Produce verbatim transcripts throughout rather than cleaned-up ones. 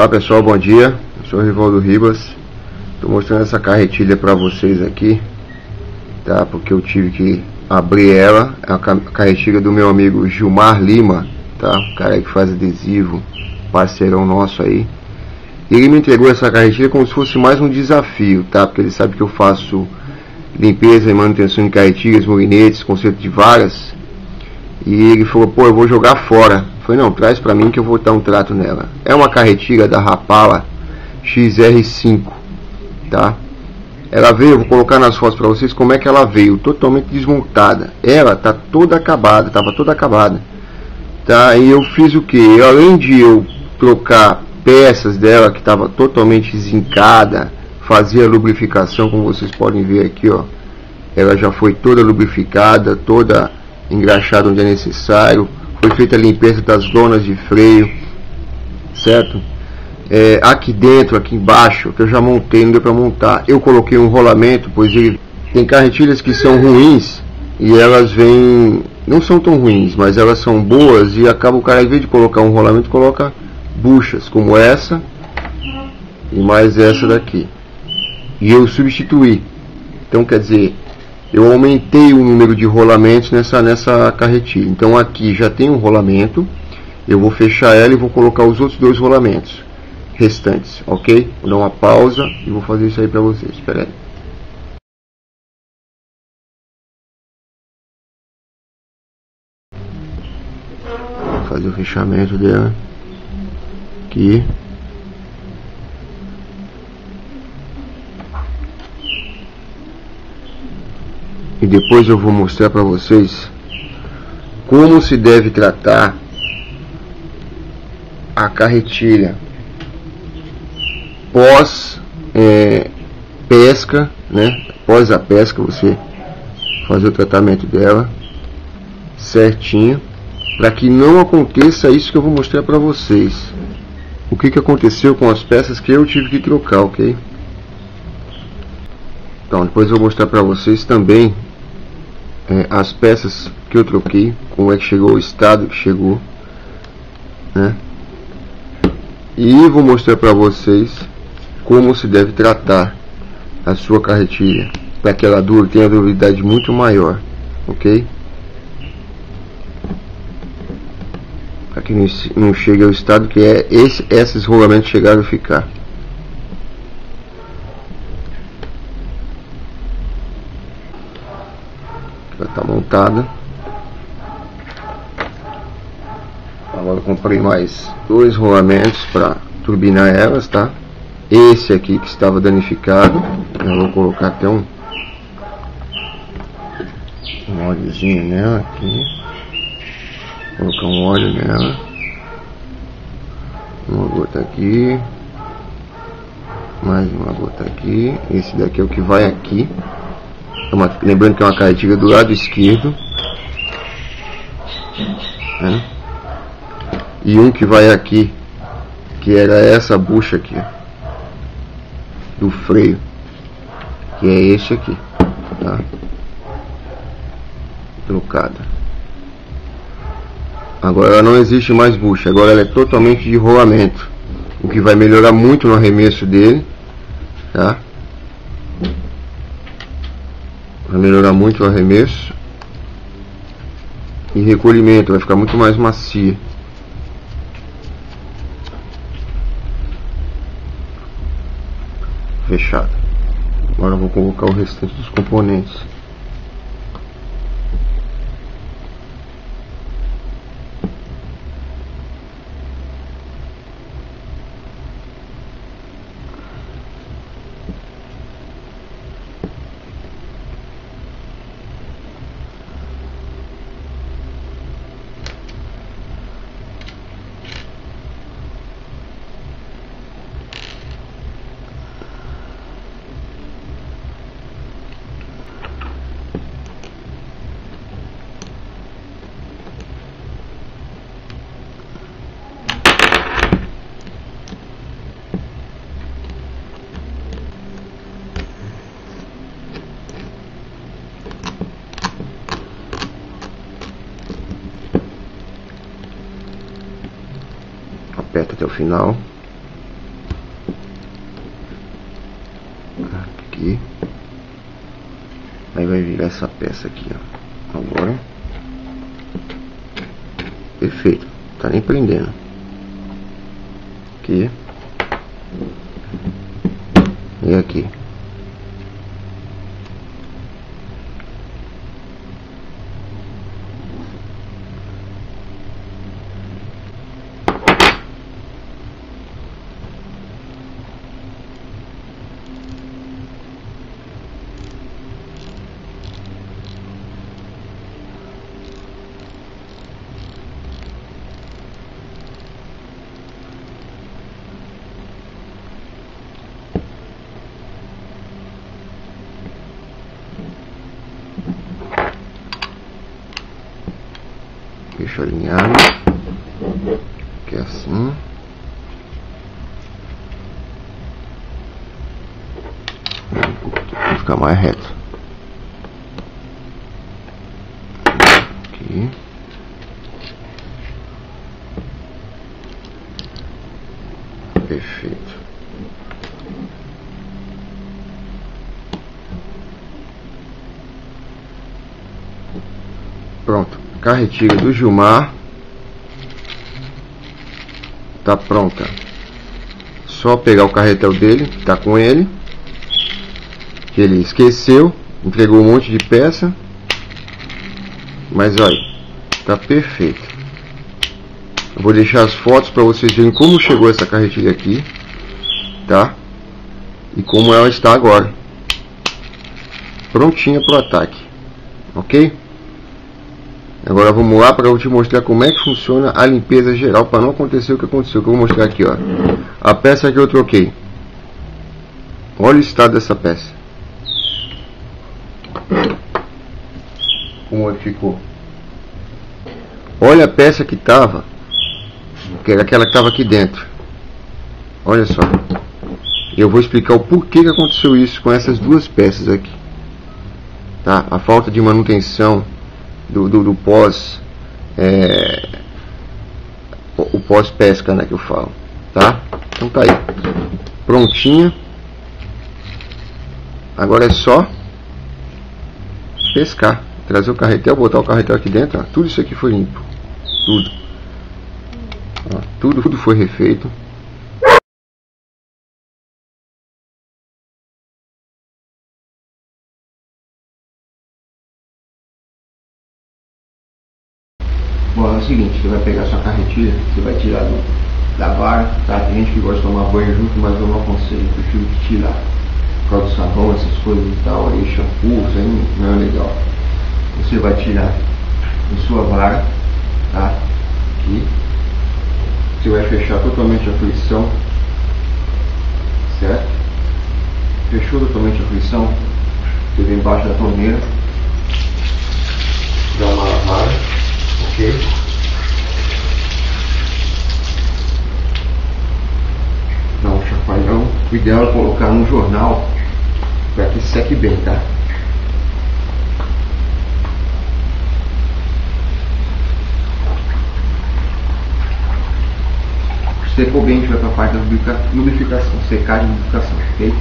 Olá pessoal, bom dia. Eu sou o Rivaldo Ribas. Estou mostrando essa carretilha para vocês aqui, tá? Porque eu tive que abrir ela. É a carretilha do meu amigo Gilmar Lima, tá? O cara aí que faz adesivo, parceirão nosso aí. E ele me entregou essa carretilha como se fosse mais um desafio, tá? Porque ele sabe que eu faço limpeza e manutenção de carretilhas, molinetes, conserto de varas. E ele falou, pô, eu vou jogar fora. Eu falei, não, traz pra mim que eu vou dar um trato nela. É uma carretilha da Rapala X R cinco, tá? Ela veio, eu vou colocar nas fotos pra vocês como é que ela veio, totalmente desmontada. Ela tá toda acabada, tava toda acabada, tá? E eu fiz o que? Além de eu trocar peças dela que estava totalmente zincada, fazia lubrificação, como vocês podem ver aqui, ó. Ela já foi toda lubrificada, toda engraxada onde é necessário, foi feita a limpeza das lonas de freio, certo? É, aqui dentro, aqui embaixo, que eu já montei, não deu para montar, eu coloquei um rolamento, pois ele tem carretilhas que são ruins e elas vêm, não são tão ruins, mas elas são boas e acaba o cara, em vez de colocar um rolamento, coloca buchas como essa e mais essa daqui, e eu substituí. Então quer dizer, eu aumentei o número de rolamentos nessa, nessa carretilha. Então aqui já tem um rolamento, eu vou fechar ela e vou colocar os outros dois rolamentos restantes, ok? Vou dar uma pausa e vou fazer isso aí para vocês. Espera aí. Vou fazer o fechamento dela aqui. E depois eu vou mostrar para vocês como se deve tratar a carretilha pós é, pesca, né? Pós a pesca, você fazer o tratamento dela certinho, para que não aconteça isso que eu vou mostrar para vocês. O que que aconteceu com as peças que eu tive que trocar, ok? Então depois eu vou mostrar para vocês também É, as peças que eu troquei, como é que chegou, o estado que chegou, né? E vou mostrar para vocês como se deve tratar a sua carretilha para que ela dure, tenha durabilidade muito maior, ok? Para que não chegue ao estado que é esse, esses rolamentos chegaram a ficar. Está montada. Agora eu comprei mais dois rolamentos para turbinar elas, tá? Esse aqui que estava danificado, eu vou colocar até um um óleozinho nela aqui. Vou colocar um óleo nela, uma gota aqui, mais uma gota aqui. Esse daqui é o que vai aqui. Uma, lembrando que é uma carretilha do lado esquerdo, né? E um que vai aqui, que era essa bucha aqui, ó, do freio, que é esse aqui, tá? Trocada. Agora ela não existe mais bucha, agora ela é totalmente de rolamento, o que vai melhorar muito no arremesso dele, tá? Vai melhorar muito o arremesso e recolhimento, vai ficar muito mais macia. Fechado. Agora eu vou colocar o restante dos componentes. Aperta até o final. tirar essa peça aqui, ó. Agora, perfeito, tá nem prendendo. Aqui e aqui. Deixa alinhado, que é assim. Vou ficar mais reto. Aqui. Perfeito. Pronto. Carretilha do Gilmar tá pronta. Só pegar o carretel dele, que tá com ele, que ele esqueceu, entregou um monte de peça, mas olha, tá perfeito. Eu vou deixar as fotos para vocês verem como chegou essa carretilha aqui, tá? E como ela está agora, prontinha para o ataque, ok? Agora vamos lá para eu te mostrar como é que funciona a limpeza geral para não acontecer o que aconteceu. Que eu vou mostrar aqui, ó, a peça que eu troquei. Olha o estado dessa peça, como ele ficou. Olha a peça que tava, que era aquela que estava aqui dentro. Olha só. Eu vou explicar o porquê que aconteceu isso com essas duas peças aqui, tá? A falta de manutenção do, do, do pós é, o pós pesca, né, que eu falo, tá? Então tá aí, prontinha. Agora é só pescar, trazer o carretel, botar o carretel aqui dentro, ó. Tudo isso aqui foi limpo, tudo, ó, tudo, tudo foi refeito. Bom, é o seguinte, você vai pegar sua carretilha, você vai tirar do, da vara, tá? Tem gente que gosta de tomar banho junto, mas eu não aconselho, eu prefiro tirar. Por causa do sabão, essas coisas e tal, aí shampoo, isso aí não é legal. Você vai tirar a sua vara, tá? Aqui. Você vai fechar totalmente a frição, certo? Fechou totalmente a frição, você vem embaixo da torneira, dá uma lavada. Ok? Dá um chacoalhão. O ideal é colocar no jornal para que seque bem, tá? Secou bem, a gente vai para a parte da lubrificação, secagem e lubrificação, ok?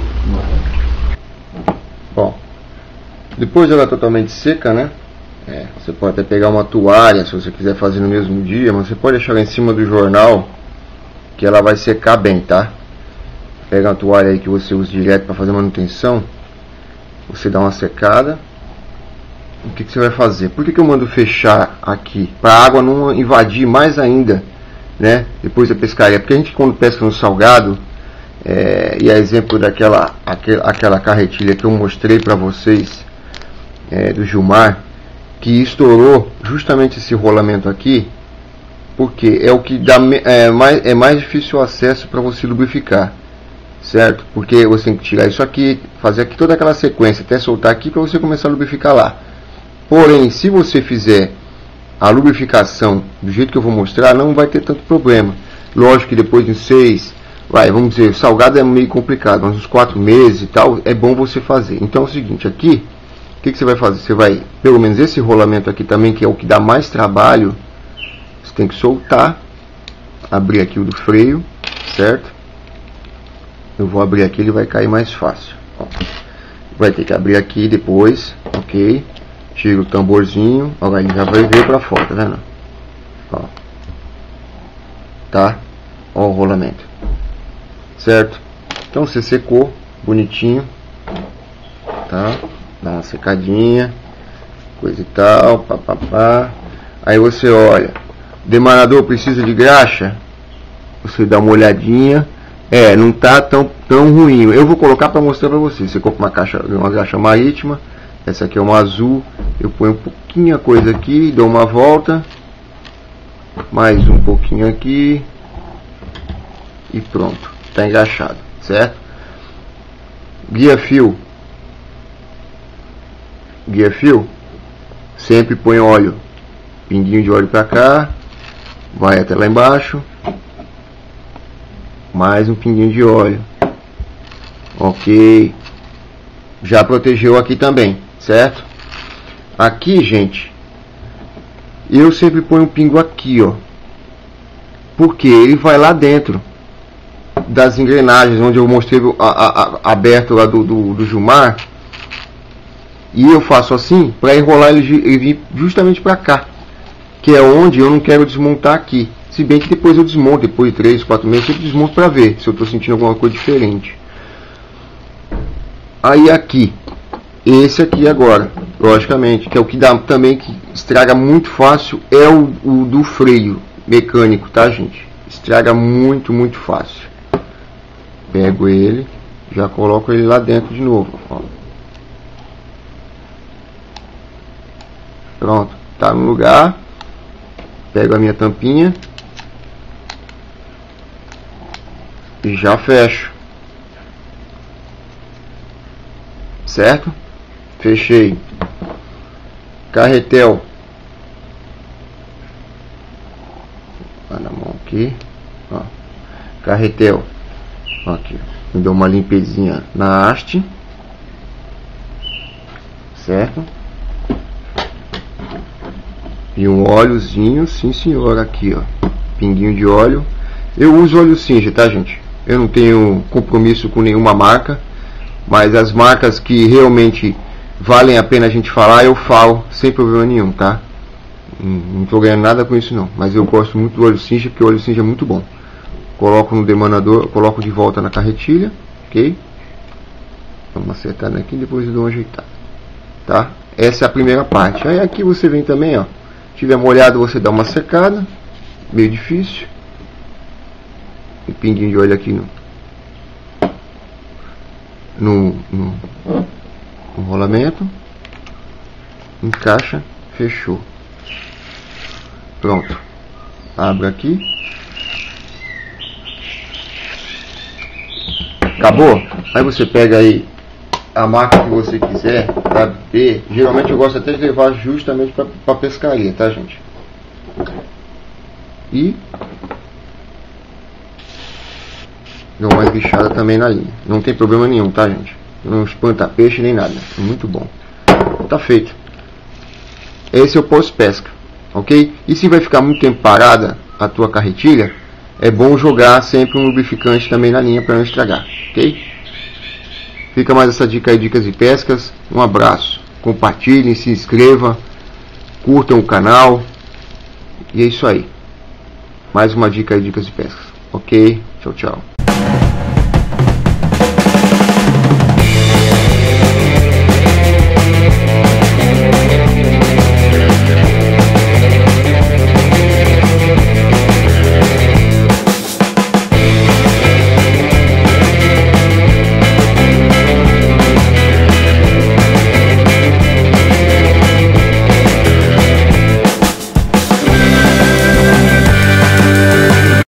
Bom, depois ela totalmente seca, né? É, você pode até pegar uma toalha se você quiser fazer no mesmo dia, mas você pode deixar ela em cima do jornal que ela vai secar bem, tá? Pega uma toalha aí que você usa direto para fazer manutenção, você dá uma secada. O que, que você vai fazer? Por que, que eu mando fechar aqui? Para a água não invadir mais ainda, né? Depois da pescaria, porque a gente quando pesca no salgado, é, e a exemplo daquela aquel, aquela carretilha que eu mostrei para vocês, é, do Gilmar, que estourou justamente esse rolamento aqui, porque é o que dá é mais, é mais difícil o acesso para você lubrificar, certo? Porque você tem que tirar isso aqui, fazer aqui toda aquela sequência até soltar aqui para você começar a lubrificar lá. Porém, se você fizer a lubrificação do jeito que eu vou mostrar, não vai ter tanto problema. Lógico que depois de seis, vai, vamos dizer, salgado é meio complicado, mas uns quatro meses e tal, é bom você fazer. Então é o seguinte, aqui o que, que você vai fazer? Você vai, pelo menos esse rolamento aqui também, que é o que dá mais trabalho, você tem que soltar, abrir aqui o do freio, certo? Eu vou abrir aqui, ele vai cair mais fácil. Ó, vai ter que abrir aqui depois, ok? Tira o tamborzinho, ó, ele já vai ver para fora, tá vendo? Ó, tá? Ó o rolamento, certo? Então você secou, bonitinho, tá? Dá uma secadinha, coisa e tal, papapá. Aí você olha, demanador precisa de graxa? Você dá uma olhadinha. É, não tá tão, tão ruim. Eu vou colocar para mostrar para você. Você compra uma caixa, uma graxa marítima. Essa aqui é uma azul. Eu ponho um pouquinho a coisa aqui, dou uma volta. Mais um pouquinho aqui. E pronto. Está engraxado, certo? Guia fio. Guia fio. Sempre põe óleo. Pinguinho de óleo para cá. Vai até lá embaixo. Mais um pinguinho de óleo. Ok. Já protegeu aqui também, certo? Aqui, gente, eu sempre ponho um pingo aqui, ó. Porque ele vai lá dentro das engrenagens, onde eu mostrei a, a, a, aberto lá do, do, do Jumar. E eu faço assim, para enrolar ele, ele vir justamente para cá. Que é onde eu não quero desmontar aqui. Se bem que depois eu desmonto, depois de três, quatro meses, eu desmonto para ver se eu estou sentindo alguma coisa diferente. Aí aqui, esse aqui agora, logicamente, que é o que dá também, que estraga muito fácil, é o, o do freio mecânico, tá, gente? Estraga muito, muito fácil. Pego ele, já coloco ele lá dentro de novo, ó. Pronto, tá no lugar. Pego a minha tampinha e já fecho, certo? Fechei. Carretel, tá na mão aqui, ó. Carretel, aqui, me dou uma limpezinha na haste, certo? E um óleozinho, sim senhor, aqui, ó, pinguinho de óleo. Eu uso óleo Singer, tá, gente? Eu não tenho compromisso com nenhuma marca, mas as marcas que realmente valem a pena a gente falar, eu falo sem problema nenhum, tá? Não tô ganhando nada com isso não, mas eu gosto muito do óleo Singer, porque o óleo Singer é muito bom. Coloco no demanador, coloco de volta na carretilha, ok? Vamos acertar aqui e depois eu dou uma ajeitada, tá? Essa é a primeira parte. Aí aqui você vem também, ó. Tiver molhado, você dá uma secada, meio difícil. Um pinguinho de óleo aqui no, no, no, no rolamento. Encaixa, fechou. Pronto. Abre aqui. Acabou? Aí você pega aí a marca que você quiser para ver. Geralmente eu gosto até de levar justamente para pescaria, tá, gente? E dou uma esguichada também na linha. Não tem problema nenhum, tá, gente? Não espanta peixe nem nada. Muito bom. Tá feito. Esse é o pós-pesca, ok? E se vai ficar muito tempo parada a tua carretilha, é bom jogar sempre um lubrificante também na linha para não estragar, ok? Fica mais essa dica aí, dicas de pescas. Um abraço. Compartilhem, se inscreva, curtam o canal. E é isso aí. Mais uma dica aí, dicas de pescas. Ok? Tchau, tchau.